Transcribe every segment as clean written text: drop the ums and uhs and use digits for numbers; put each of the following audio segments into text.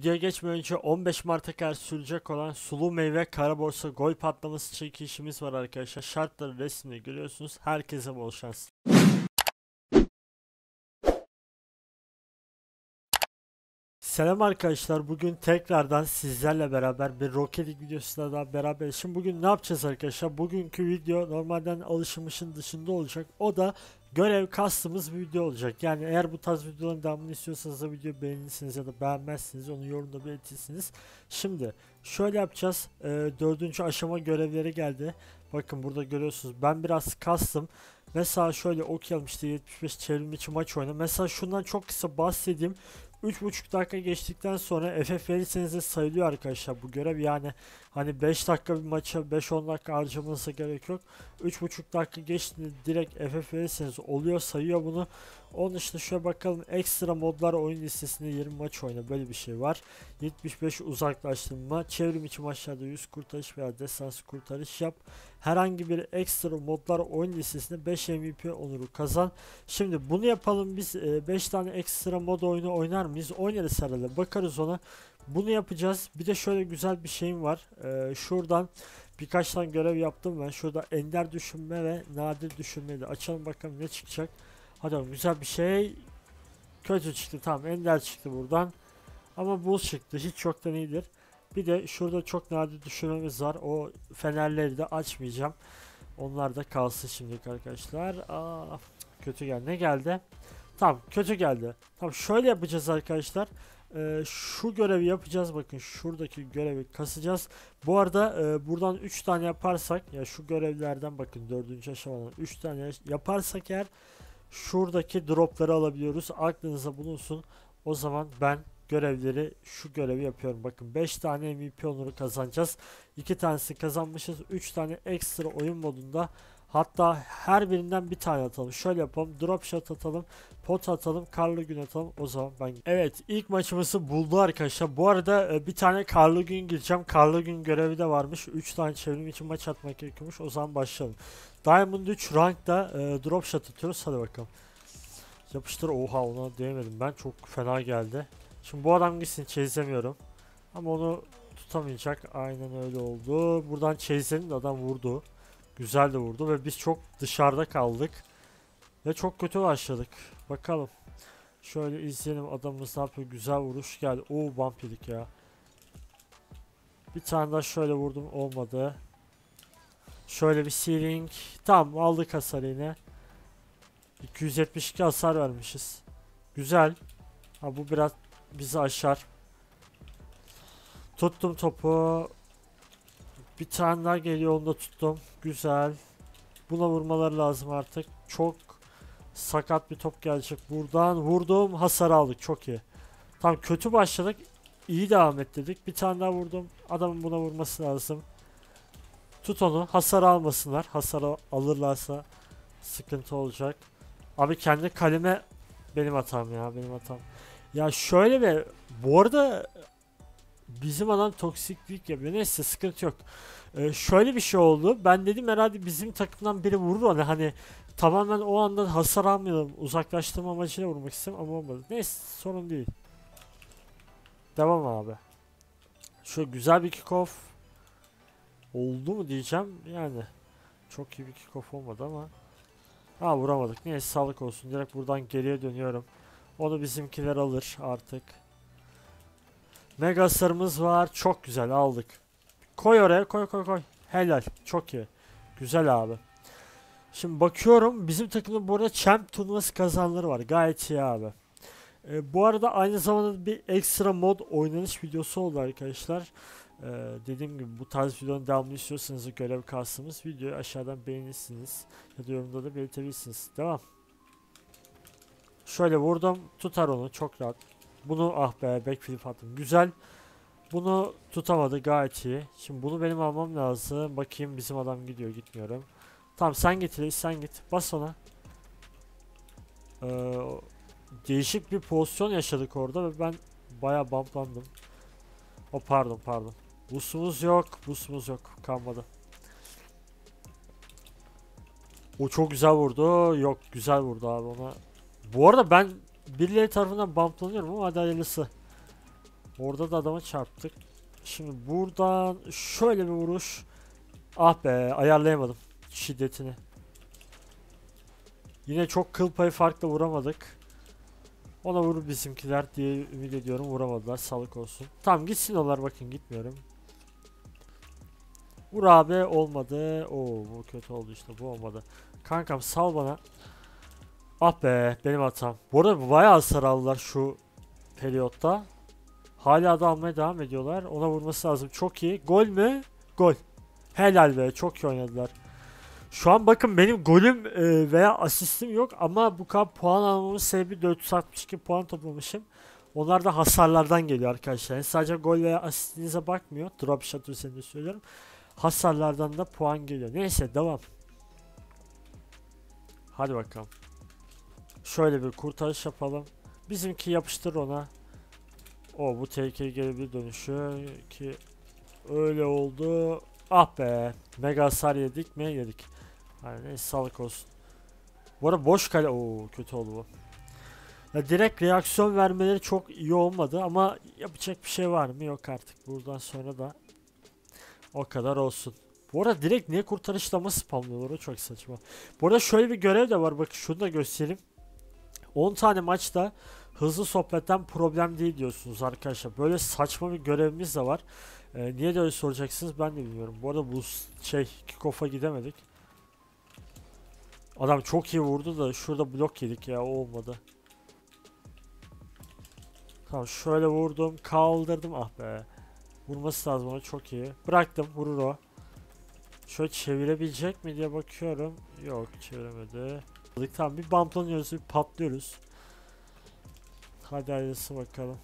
Videoya geçmeden önce 15 Mart'a kadar sürecek olan sulu meyve kara borsa gol patlaması çekilişimiz var arkadaşlar. Şartları resimde görüyorsunuz. Herkese bol şans. Selam arkadaşlar. Bugün tekrardan sizlerle beraber bir Rocket League videosuyla daha beraber. Şimdi bugün ne yapacağız arkadaşlar? Bugünkü video normalden alışılmışın dışında olacak. O da görev kastımız bir video olacak. Yani eğer bu tarz videoların devamını istiyorsanız da videoyu beğenirsiniz ya da beğenmezsiniz. Onu yorumda belirtirsiniz. Şimdi şöyle yapacağız. Dördüncü aşama görevleri geldi. Bakın burada görüyorsunuz. Ben biraz kastım. Mesela şöyle okuyalım, işte 75 çevrim içi maç oyna. Mesela şundan çok kısa bahsedeyim. 3,5 dakika geçtikten sonra FF verirseniz de sayılıyor arkadaşlar bu görev. Yani hani 5 dakika bir maça 5-10 dakika harcamanıza gerek yok. 3,5 dakika geçtiğinde direkt FF verirseniz oluyor, sayıyor bunu. Onun dışında şöyle bakalım, ekstra modlar oyun listesinde 20 maç oyna, böyle bir şey var. 75 uzaklaştırma, çevrim içi maçlarda 100 kurtarış veya destans kurtarış yap. Herhangi bir ekstra modlar oyun listesinde 5 MVP onuru kazan. Şimdi bunu yapalım biz. 5 tane ekstra mod oyunu oynar mıyız? Oynarız herhalde. Bakarız ona. Bunu yapacağız. Bir de şöyle güzel bir şeyim var. Şuradan birkaç tane görev yaptım ben. Şurada ender düşünme ve nadir düşünmeyi de açalım, bakalım ne çıkacak. Hadi oğlum, güzel bir şey. Kötü çıktı. Tamam, ender çıktı buradan. Ama buz çıktı. Hiç yoktan iyidir. Bir de şurada çok nadir düşünmemiz var. O fenerleri de açmayacağım. Onlar da kalsın şimdilik arkadaşlar. Kötü geldi. Ne geldi? Tamam, kötü geldi. Tamam, şöyle yapacağız arkadaşlar. Şu görevi yapacağız. Bakın şuradaki görevi kasacağız. Bu arada buradan 3 tane yaparsak, ya şu görevlerden bakın 4. aşamadan 3 tane yaparsak eğer şuradaki dropları alabiliyoruz. Aklınıza bulunsun. O zaman ben görevleri, şu görevi yapıyorum. Bakın 5 tane MVP onuru kazanacağız. 2 tanesi kazanmışız. 3 tane ekstra oyun modunda. Hatta her birinden bir tane atalım. Şöyle yapalım. Drop shot atalım. Pot atalım. Karlı gün atalım. O zaman ben... Evet, ilk maçımızı buldu arkadaşlar. Bu arada bir tane karlı gün gireceğim. Karlı gün görevi de varmış. 3 tane çevrim için maç atmak gerekiyormuş. O zaman başlayalım. Diamond 3 rankta drop shot atıyoruz. Hadi bakalım. Yapıştır. Oha, ona değmedim ben. Çok fena geldi. Şimdi bu adam gitsin, çizemiyorum. Ama onu tutamayacak. Aynen öyle oldu. Buradan çizenin adam vurdu. Güzel de vurdu ve biz çok dışarıda kaldık. Ve çok kötü başladık. Bakalım. Şöyle izleyelim, adamımız ne yapıyor. Güzel vuruş geldi. Oo, vampirik ya. Bir tane daha şöyle vurdum, olmadı. Şöyle bir ceiling. Tamam, aldık hasar yine. 272 hasar vermişiz. Güzel. Ha, bu biraz bizi aşar. Tuttum topu. Bir tane daha geliyor, onu da tuttum. Güzel. Buna vurmaları lazım artık. Çok sakat bir top gelecek. Buradan vurdum, hasar aldık. Çok iyi. Tam kötü başladık. İyi devam ettirdik. Bir tane daha vurdum. Adamın buna vurması lazım. Tut onu. Hasar almasınlar. Hasar alırlarsa sıkıntı olacak. Abi kendi kaleme, benim hatam ya. Benim hatam. Ya şöyle ve bu arada bizim adam toksiklik yapıyor. Neyse, sıkıntı yok. Şöyle bir şey oldu. Ben dedim herhalde bizim takımdan biri vurur onu. Hani tamamen o anda hasar almayalım, uzaklaştırma amacıyla vurmak istedim ama olmadı. Neyse, sorun değil. Devam abi. Şu güzel bir kickoff oldu mu diyeceğim. Yani çok iyi bir kickoff olmadı ama. Ha, vuramadık. Neyse, sağlık olsun. Direkt buradan geriye dönüyorum. Onu bizimkiler alır artık. Mega sarımız var. Çok güzel, aldık. Koy oraya, koy koy koy. Helal. Çok iyi. Güzel abi. Şimdi bakıyorum, bizim takımda bu arada Champ turnuvası kazananları var. Gayet iyi abi. Bu arada aynı zamanda bir ekstra mod oynanış videosu oldu arkadaşlar. Dediğim gibi bu tarz videonun devamını istiyorsanız görev kastımız videoyu aşağıdan beğenirsiniz. Ya da yorumda da belirtebilirsiniz. Devam. Şöyle vurdum. Tutar onu çok rahat. Bunu, ah be, backflip attım. Güzel. Bunu tutamadı, gayet iyi. Şimdi bunu benim almam lazım. Bakayım, bizim adam gidiyor, gitmiyorum. Tamam, sen git reis, sen git. Bas ona. Değişik bir pozisyon yaşadık orada ve ben bayağı bumplandım. O pardon. Boost'umuz yok. Boost'umuz yok. Kalmadı. O çok güzel vurdu. Yok, güzel vurdu abi ona. Bu arada ben birileri tarafından bumplanıyorum ama hadi hayırlısı. Orada da adama çarptık. Şimdi buradan şöyle bir vuruş. Ah be, ayarlayamadım şiddetini. Yine çok kıl payı farkla vuramadık. Ona vurur bizimkiler diye ümit ediyorum. Vuramadılar. Sağlık olsun. Tamam gitsin onlar, bakın gitmiyorum. Vur abi, olmadı. Oo, bu kötü oldu işte, bu olmadı. Kankam sal bana. Ah be, benim hatam. Bu arada bayağı hasar aldılar şu periyotta. Hala da almaya devam ediyorlar. Ona vurması lazım. Çok iyi. Gol mü? Gol. Helal be, çok iyi oynadılar. Şu an bakın benim golüm veya asistim yok ama bu kadar puan almamın sebebi 462 puan toplamışım. Onlar da hasarlardan geliyor arkadaşlar. Yani sadece gol veya asistinize bakmıyor. Drop shot üzerinde söylüyorum. Hasarlardan da puan geliyor. Neyse, devam. Hadi bakalım. Şöyle bir kurtarış yapalım. Bizimki yapıştır ona. O, bu tehlikeli gelebilir dönüşü ki öyle oldu. Ah be. Mega hasar yedik mi? Yedik. Yani neyse, sağlık olsun. Bu arada boş kale. Oo, kötü oldu bu. Ya direkt reaksiyon vermeleri çok iyi olmadı ama yapacak bir şey var mı? Yok artık. Buradan sonra da o kadar olsun. Bu arada direkt niye kurtarışlama spamlıyorlar, o çok saçma. Bu arada şöyle bir görev de var, bakın şunu da göstereyim. 10 tane maçta hızlı sohbetten problem değil diyorsunuz arkadaşlar. Böyle saçma bir görevimiz de var. Niye de öyle soracaksınız, ben de bilmiyorum. Bu arada bu kickoff'a gidemedik. Adam çok iyi vurdu da şurada blok yedik ya, o olmadı. Tamam, şöyle vurdum, kaldırdım, ah be. Vurması lazım ona, çok iyi. Bıraktım, vurur o. Şöyle çevirebilecek mi diye bakıyorum. Yok, çeviremedi. Tamam, bir bumplanıyoruz, bir patlıyoruz. Hadi hayırlısı bakalım.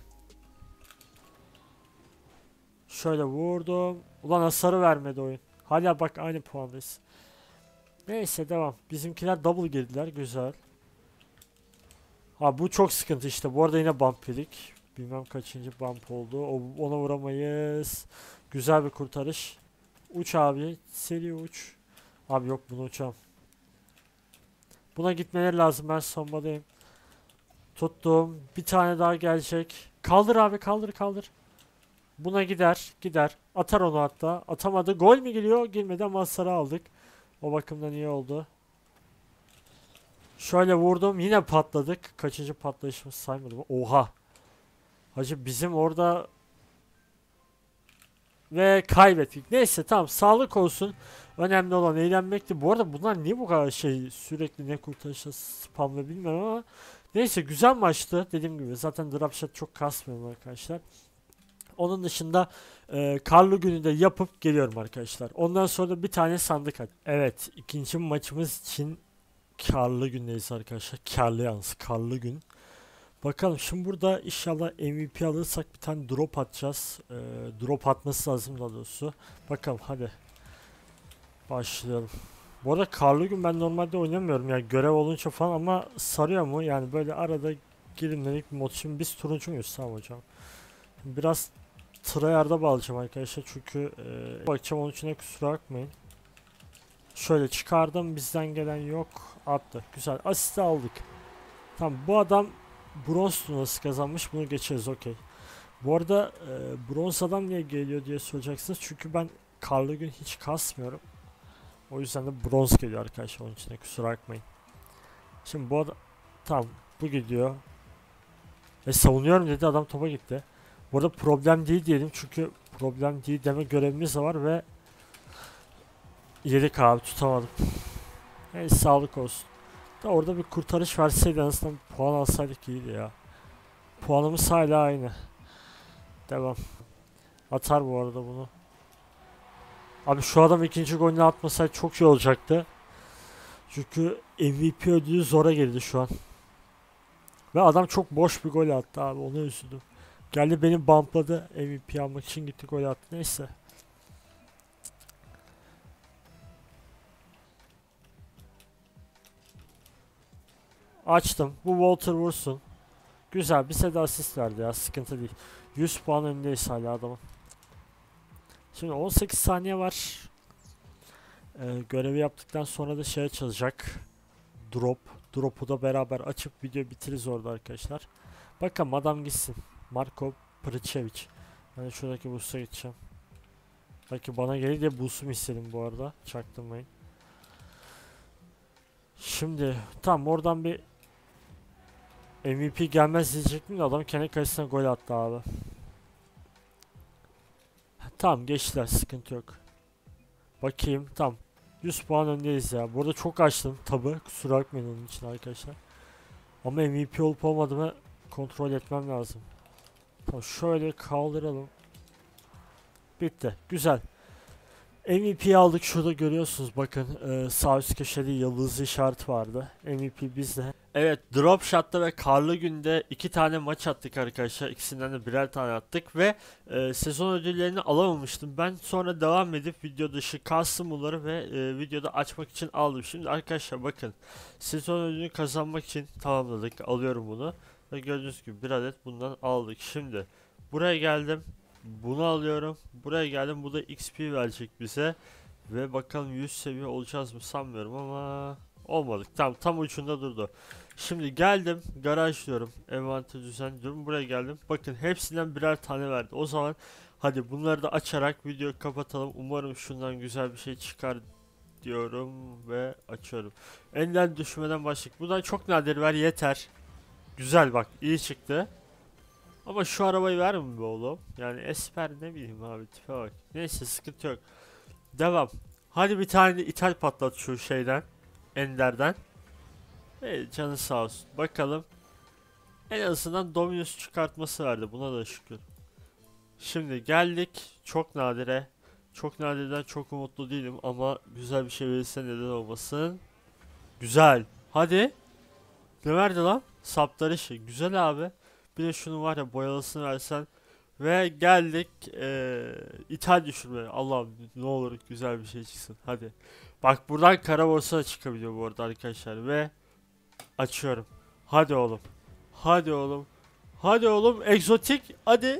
Şöyle vurdum. Ulan hasarı vermedi oyun. Hala bak aynı puandayız. Neyse, devam. Bizimkiler double girdiler, güzel. Ha, bu çok sıkıntı işte. Bu arada yine bump yedik. Bilmem kaçıncı bump oldu. Ona vuramayız. Güzel bir kurtarış. Uç abi. Seri uç. Abi yok, bunu uçam. Buna gitmeleri lazım. Ben sonmadayım. Tuttum. Bir tane daha gelecek. Kaldır abi, kaldır kaldır. Buna gider. Gider. Atar onu hatta. Atamadı. Gol mü geliyor? Girmedi ama hasarı aldık. O bakımdan iyi oldu. Şöyle vurdum. Yine patladık. Kaçıncı patlayışımız saymadım. Oha. Hacı bizim orada ve kaybettik. Neyse, tamam, sağlık olsun. Önemli olan eğlenmekti. Bu arada bunlar niye bu kadar sürekli ne kurtarışla spamla bilmiyorum ama neyse, güzel maçtı. Dediğim gibi zaten dropshot çok kasmıyorum arkadaşlar. Onun dışında karlı günü de yapıp geliyorum arkadaşlar. Ondan sonra da bir tane sandık aç. Evet, ikinci maçımız için karlı gündeyiz arkadaşlar. Karlı, yalnız karlı gün. Bakalım şimdi burada inşallah MVP alırsak bir tane drop atacağız. Drop atması lazım daha doğrusu. Bakalım, hadi. Başlayalım. Bu arada karlı gün ben normalde oynamıyorum yani görev olunca falan, ama sarıyor mu? Yani böyle arada girinmelik bir mod. Şimdi biz turuncu muyuz? Tamam hocam. Biraz tryhard'a bağlayacağım arkadaşlar çünkü bakacağım, onun için de kusura bakmayın. Şöyle çıkardım, bizden gelen yok. Attı. Güzel. Asist aldık. Tamam, bu adam bronz turnuvası kazanmış. Bunu geçeriz, okey. Bu arada bronz adam niye geliyor diye soracaksınız. Çünkü ben karlı gün hiç kasmıyorum. O yüzden de bronz geliyor arkadaşlar, onun için de kusura bakmayın. Şimdi bu adam, tamam, bu gidiyor. Savunuyorum dedi, adam topa gitti. Bu arada problem değil diyelim çünkü problem değil deme görevimiz de var ve yedik abi, tutamadım. Neyse, sağlık olsun. Da orada bir kurtarış verseydi en azından puan alsaydık iyiydi ya. Puanımız hala aynı. Devam. Atar bu arada bunu. Abi şu adam ikinci golünü atmasaydı çok iyi olacaktı. Çünkü MVP ödülü zora girdi şu an. Ve adam çok boş bir gol attı abi, ona üzüldüm. Geldi beni bumpladı, MVP almak için gitti gol attı, neyse. Açtım, bu Walter vursun. Güzel, bize de asist verdi ya, sıkıntı değil. 100 puan önündeyiz hala adamın. Şimdi 18 saniye var. Görevi yaptıktan sonra da şey açılacak. Drop. Drop'u da beraber açıp video bitiririz orada arkadaşlar. Bakalım, adam gitsin. Marco Pritchevich. Ben şuradaki boost'a gideceğim. Belki bana gelir diye boost'umu istedim bu arada. Çaktırmayın. Şimdi tam oradan bir MVP gelmez diyecektim de adam kendi kalesine gol attı abi. Tamam geçtiler, sıkıntı yok. Bakayım tam 100 puan öndeyiz ya. Burada çok açtım tabi, kusura bakmayın onun için arkadaşlar. Ama MVP olup olmadığımı kontrol etmem lazım. Tamam şöyle kaldıralım. Bitti, güzel. MVP'yi aldık, şurada görüyorsunuz bakın, sağ üst köşede yıldızlı işaret vardı. MVP bizde. Evet, Drop Shot'ta ve Karlı Gün'de 2 tane maç attık arkadaşlar. İkisinden de birer tane attık ve sezon ödüllerini alamamıştım. Ben sonra devam edip video dışı custom'ları ve videoda açmak için aldım. Şimdi arkadaşlar bakın, sezon ödülünü kazanmak için tamamladık. Alıyorum bunu ve gördüğünüz gibi bir adet bundan aldık. Şimdi buraya geldim. Bunu alıyorum. Buraya geldim. Bu da XP verecek bize. Ve bakalım 100 seviye olacağız mı sanmıyorum ama olmadık. Tam ucunda durdu. Şimdi geldim. Garaj diyorum. Envanter düzen diyorum. Buraya geldim. Bakın hepsinden birer tane verdi. O zaman hadi bunları da açarak videoyu kapatalım. Umarım şundan güzel bir şey çıkar diyorum ve açıyorum. Enden düşmeden başlık. Buradan çok nadir ver yeter. Güzel bak, iyi çıktı. Ama şu arabayı verme be oğlum. Yani Esper ne bileyim abi, tipe bak. Neyse sıkıntı yok. Devam. Hadi bir tane de ithal patlat şu şeyden. Ender'den. Canı sağ olsun. Bakalım. En azından Dominus çıkartması verdi. Buna da şükür. Şimdi geldik çok nadire. Çok nadirden çok umutlu değilim ama güzel bir şey verirse neden olmasın. Güzel. Hadi. Ne verdi lan? Saptarı şey. Güzel abi. Bir de şunu var ya, boyalısını versen. Ve geldik ithal düşürme. Allah'ım ne olur güzel bir şey çıksın. Hadi. Bak buradan kara borsa da çıkabiliyor bu arada arkadaşlar. Ve açıyorum. Hadi oğlum. Hadi oğlum. Hadi oğlum. Egzotik. Hadi.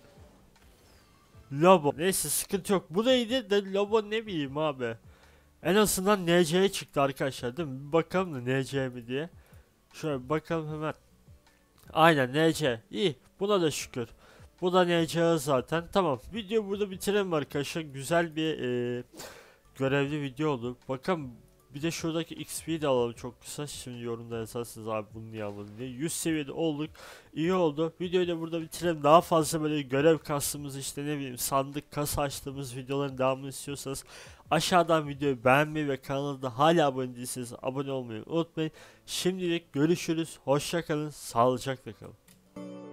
Lobo. Neyse sıkıntı yok. Bu da iyiydi de Lobo ne bileyim abi. En azından NC'ye çıktı arkadaşlar değil mi? Bir bakalım da NC mi diye. Şöyle bir bakalım hemen. Aynen NC. İyi. Buna da şükür. Bu da NC zaten. Tamam. Video burada bitirelim arkadaşlar. Güzel bir görevli video oldu. Bakın bir de şuradaki XP'yi de alalım çok kısa. Şimdi yorumda yazarsınız abi bunu niye almadın diye. 100 seviyede olduk. İyi oldu. Videoyu da burada bitirelim. Daha fazla böyle görev kastığımız işte ne bileyim sandık kasa açtığımız videoların devamını istiyorsanız aşağıdan videoyu beğenmeyi ve kanalda hala abone değilseniz abone olmayı unutmayın. Şimdilik görüşürüz. Hoşça kalın. Sağlıcakla kalın.